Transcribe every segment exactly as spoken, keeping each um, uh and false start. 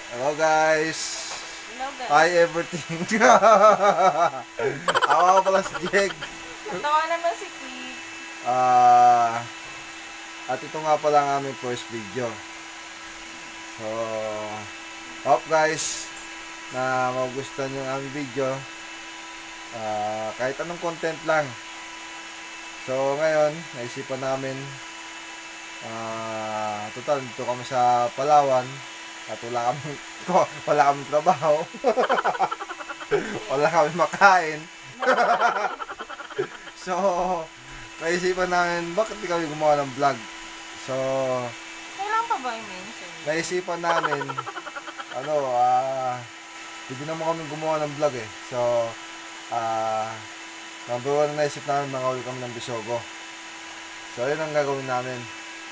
Hello guys. Hello guys. Hi everything. Ako pala si Jeg. Tawa naman si Quick. Ah, at ito nga pala ang aming first video. So, hope guys na magugustuhan yung aming video. Ah, kahit anong content lang. So, ngayon, naisipan namin ah, total dito kami sa Palawan. At wala kami, wala kami trabaho. Wala kami makain. So, naisipan namin, bakit di kami gumawa ng vlog? So, Kailan pa ba i-mention? naisipan namin, ano, ah, hindi naman kami gumawa ng vlog eh. So, ah, number one na naisip namin, makawin kami ng Bisogo. So, yun ang gagawin namin.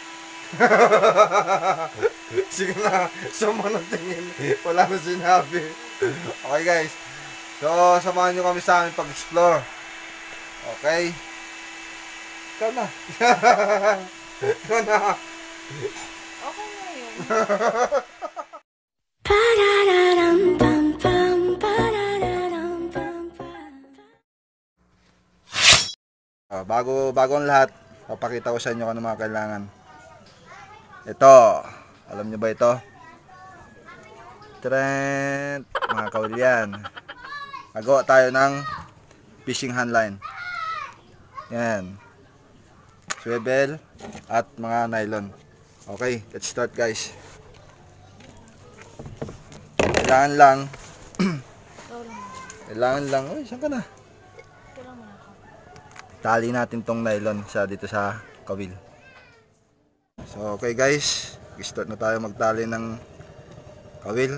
Sige na, sumunod tingin. Wala na sinabi. Okay guys. So, samahan nyo kami sa amin pag-explore. Okay? Ikaw na. Ikaw na. Okay na yun. Uh, bago, bago ang lahat, papakita ko sa inyo kung ano mga kailangan. Ito, alam nyo ba ito? Trend, mga kaulyan. Nagawa tayo ng fishing handline. Yan. Swivel at mga nylon. Okay, let's start guys. Kailangan lang Kailangan lang Uy, saan ka na? Tali natin tong nylon sa dito sa kawil. So okay guys, start na tayo magtali ng kawil.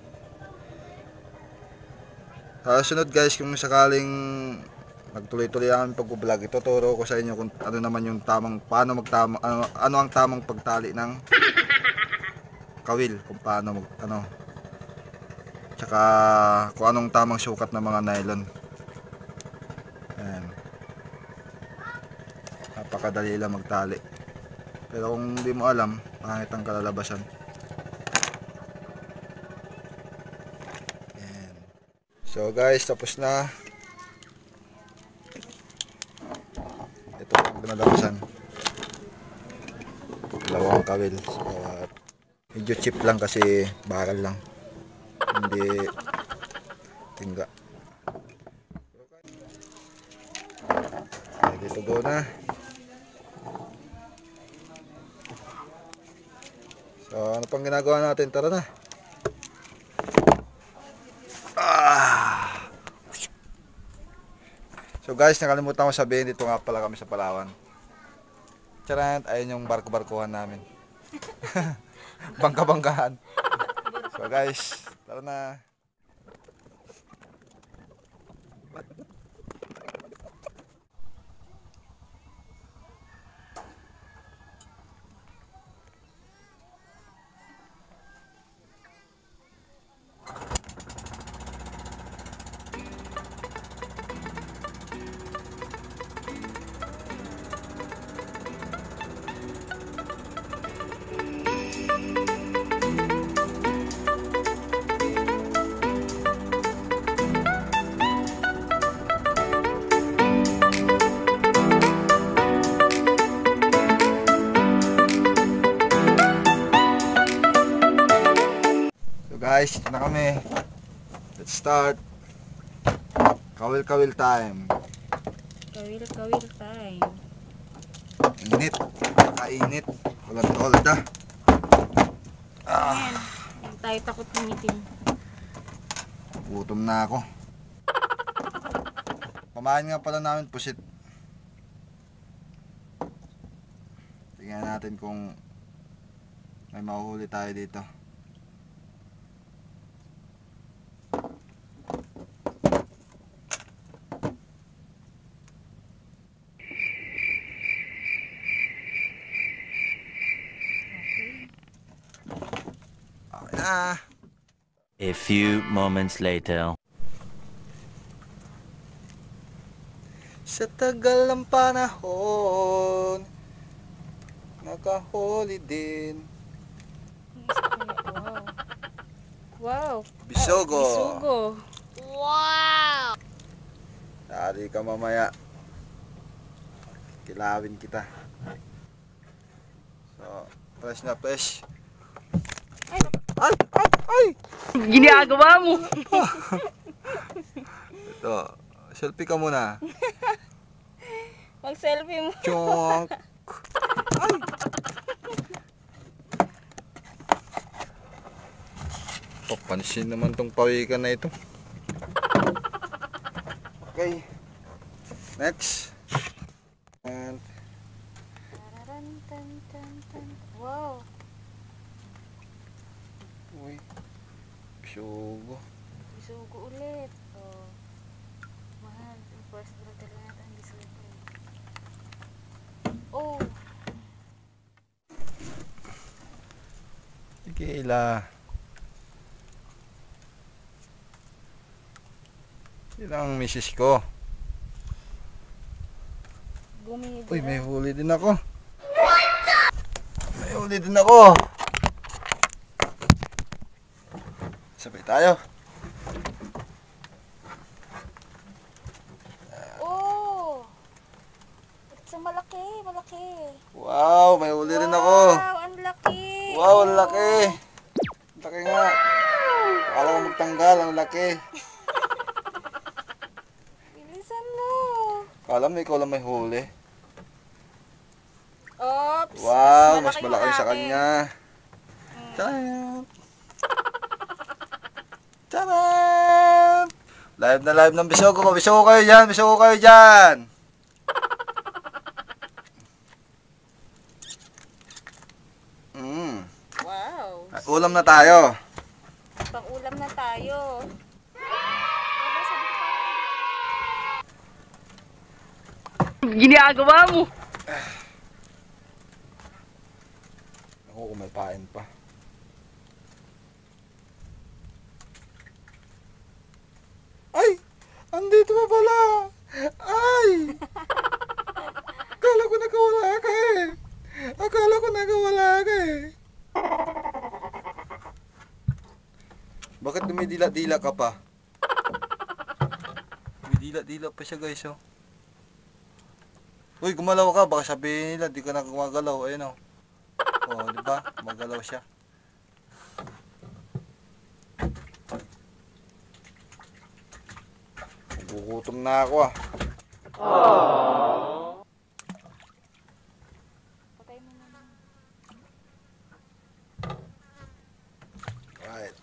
Sa sunod guys, kung sakaling magtuloy-tuloy ang pag-vlog, ituturo ko sa inyo kung ano naman yung tamang, paano magtama, ano, ano ang tamang pagtali ng kawil, kung paano mag, ano, tsaka kung anong tamang sukat ng mga nylon. Ayan. Napakadali lang magtali. Pero kung hindi mo alam, pangit ang kalalabasan. Ayan. So guys, tapos na. Ito ang kinalabasan. Dalawang kawil. So, uh, medyo cheap lang kasi bakal lang. Hindi tingga. Ready to go na. So, ano pang ginagawa natin? Tara na. Ah. So guys, nakalimutan ko sabihin, dito nga pala kami sa Palawan. Charant, ayun yung barko-barkuhan namin. Bangka-bangkahan. So guys, tara na. Guys, ito na kami. Let's start. Kawil-kawil time. Kawil-kawil time. Init. Nakainit. Walang tolda. Ah. Hindi tayo takot pinitin. Gutom na ako. Pamahan nga pala namin pusit. Tingnan natin kung may mahuhuli tayo dito. Ah. A few moments later. Sa tagal ng panahon, nakahuli din. Wow. Wow. Bisogo. Bisugo. Dari ka mamaya. Kilawin kita. So, fresh na fresh. Ay, Ay! Ay! Ay! ginagawa mo. Ito, selfie ka muna. Mag-selfie mo. Chonk! Ay! Papansin naman tong pawikan na ito. Okay. Next. And Tararan, tan, tan, tan. Wow. uy. Bisugo. Bisugo ulit. Oh. Mahal. Yung first brother na natin ang bisugo. Oh. Sige ila. Yun ang misis ko. Bumili. Uy, may huli din ako. May huli din ako. Sabay tayo. Oh. It's a malaki, malaki. Wow, may huli rin ako. Wow, ang laki. Wow, ang laki. Ang laki nga. Akala ko magtanggal, ang laki. Bilisan mo. Akala mo ikaw lang may huli. Oops. Wow, mas yung malaki sa akin. kanya. Taran! Taran! Live na live ng Bisogo ko. Bisogo kayo dyan, Bisogo kayo dyan. Mm. Wow. Ulam na tayo. Pang-ulam na tayo. Ginagawa mo. Ako kung may pain pa. Ay! Andito pa pala! Ay! Akala ko nakawala ka eh. Akala ko nakawala ka eh. Bakit dumidila-dila ka pa? Dumidila-dila pa siya guys oh. Uy, gumalaw ka. Baka sabihin nila, di ka na gumagalaw. Ayun oh. Oh, di ba? Magalaw siya. Gugutom na ako ah. Patay mo na. Right.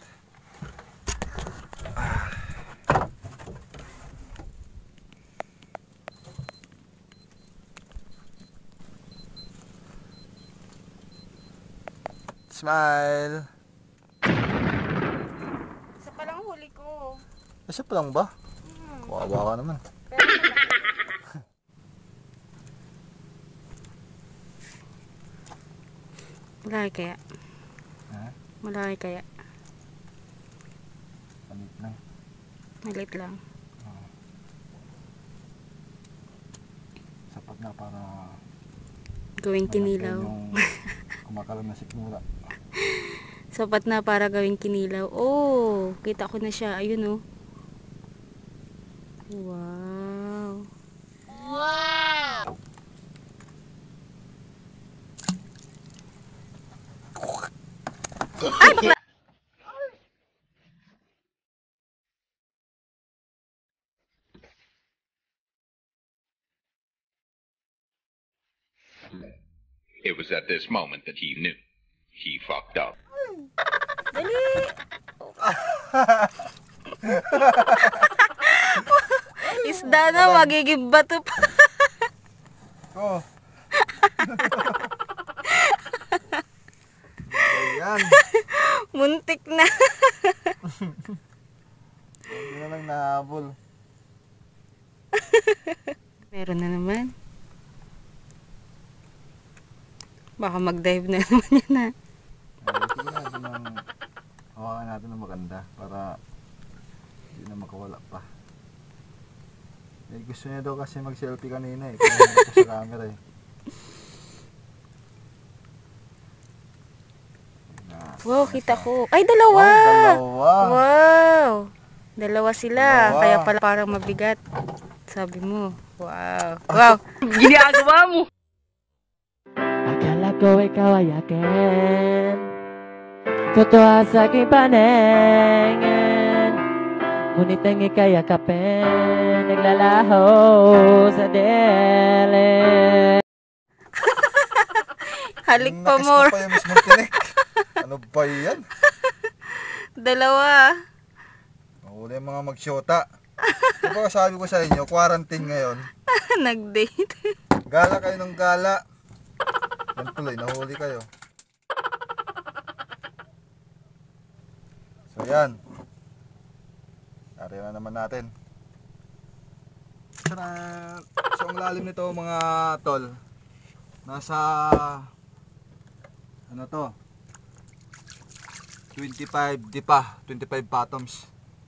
Smile. Isa pa lang huli ko. Isa pa lang ba? Hmm. Kawawa ka naman. Pero malaki. Malaki kaya? Ha? Malaki kaya? Palit lang. Maliit lang. Sapat na para Gawing kinilaw. yung kumakalam na sikmura. Sapat na para gawing kinilaw. Oh, kita ko na siya. Ayun oh. Wow. It was at this moment that he knew. He fucked up. Dali! Isda na, magiging bato pa. Oh. Ayan. Muntik na. Hindi na lang nahabol. Meron na naman. Baka mag-dive na naman yan ha. Ay, sige natin ang hawakan natin ng maganda para hindi na makawala pa. Eh, gusto niya daw kasi mag-selfie kanina eh. Kaya hindi ko sa camera eh. Ayan na. Wow, kita ko. Ay, dalawa! Oh, dalawa. Wow! Dalawa sila. Dalawa. Kaya pala parang mabigat. Sabi mo. Wow. Wow! Ginagawa mo! Akala ko ikaw ay akin, totoo sa aking paningin, ngunit ang ika'y yakapin, naglalaho sa dili. Halik pa Nakis more. ko pa yung mismong tinik. Ano ba yan? Dalawa. Mahuli yung mga magsyota. Diba sabi ko sa inyo, quarantine ngayon. Nag-date. Gala kayo ng gala. Yan tuloy, nahuli kayo. So yan. Ari na naman natin. Tadaan! So ang lalim nito mga tol, nasa ano to, twenty-five di pa, twenty-five fathoms.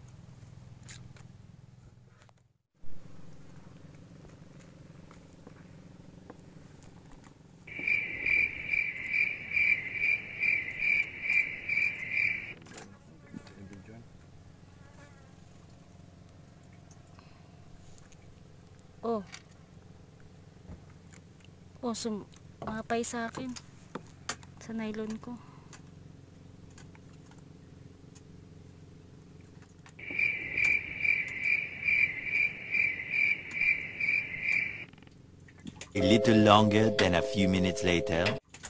Oh. Oh, sum mapay sa akin. Sa nylon ko. A little longer than a few minutes later.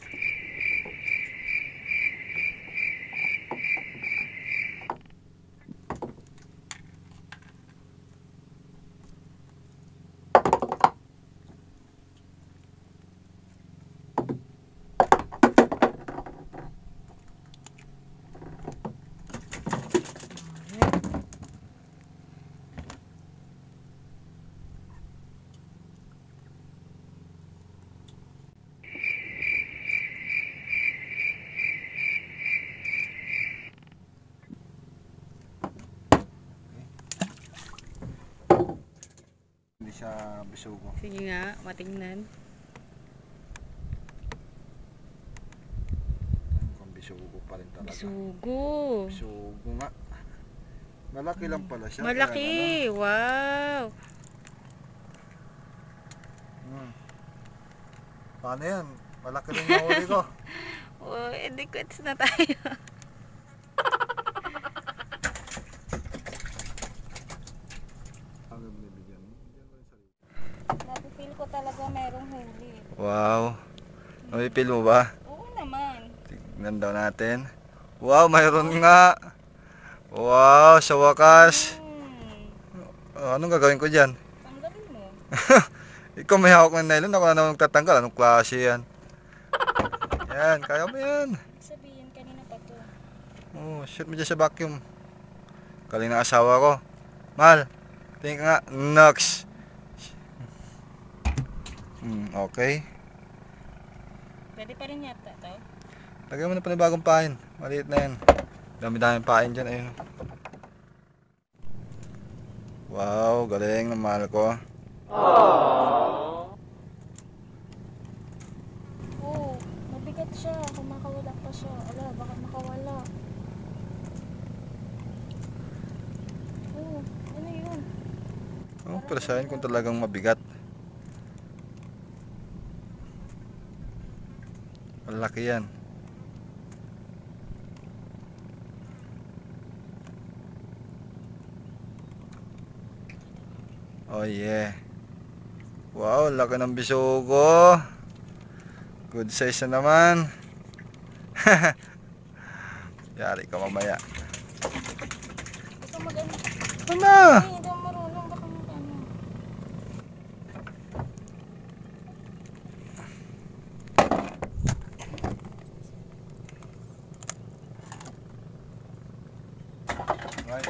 Hindi siya bisugo. Sige nga, matingnan. Kung bisugo pa rin talaga. Bisugo. Bisugo nga. Malaki lang pala siya. Malaki. Wow. Hmm. Paano yan? Malaki rin yung huli ko. Oh, edi quits na tayo. Napipil ko talaga merong huli. Wow. Namipil mo ba? Oo naman. Tignan daw natin. Wow, mayroon nga. Wow, sa wakas. Hmm. Oh, anong gagawin ko dyan? Tanggalin mo. Ikaw may hawak ng nylon, ako na naman magtatanggal. Anong klase yan? Yan, kaya mo yan. Sabihin kanina pa to. Oh, shoot mo dyan sa vacuum. Galing ng asawa ko. Mahal, tingin ka nga. Nox. Hmm, okay. Pwede pa rin yata to. Lagyan mo na panibagong pain. Maliit na yan. Dami-daming pain dyan. Ayun. Wow, galing ng mahal ko. Oo, mabigat siya. Kumakawala pa siya. Ala, baka makawala. Oo, ano yun? Oh, para sa akin kung talagang mabigat. Malaki yan. Oh yeah. Wow, laki ng bisugo. Good size na naman. Yari ka mamaya. Ito mag-ano. Ano? Ay, hindi ako marunong. Baka mag-ano. Right.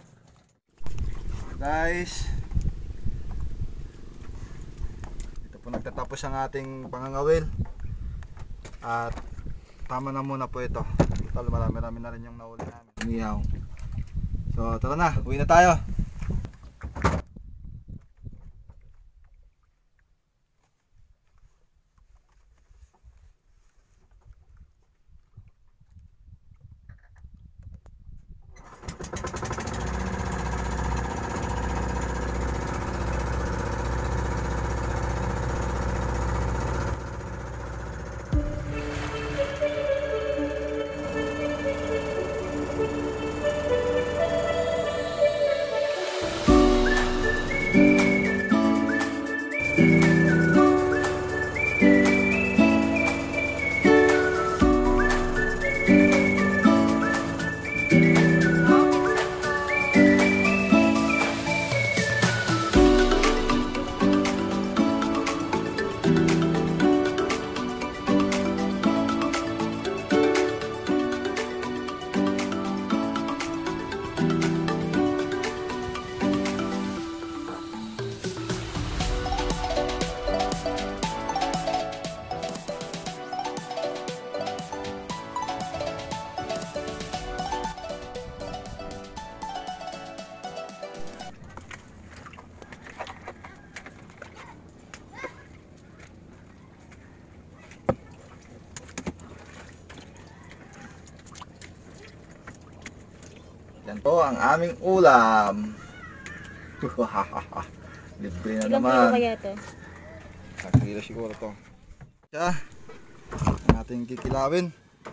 Guys, ito po nagtatapos ang ating pangangawil. At tama na muna po ito. Total marami-rami na rin yung nahuli namin. Umiyaw. So tara na, uwi na tayo. Yan po ang aming ulam. Libre na Ilang kilo naman. kaya to? Isang kilo siguro to. Siya, ang ating kikilawin.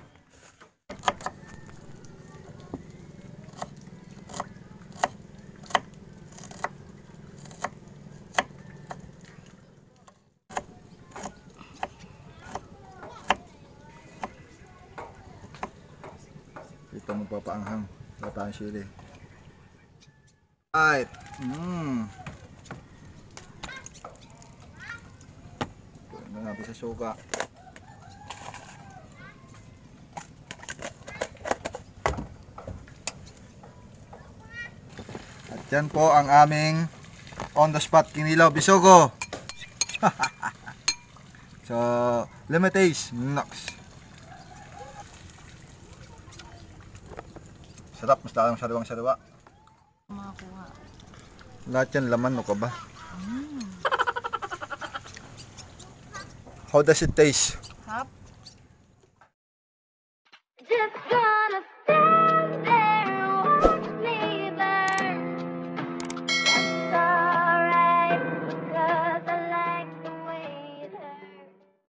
Ito magpapaanghang. Wala tayong sili. Right. Mmm. Pwede na natin sa suka. At yan po ang aming on the spot kinilaw bisogo. So, limites, nox. Sarap, mas lalong sariwang sariwa. Makakuha. Lahat yan laman, no ka ba? How does it taste?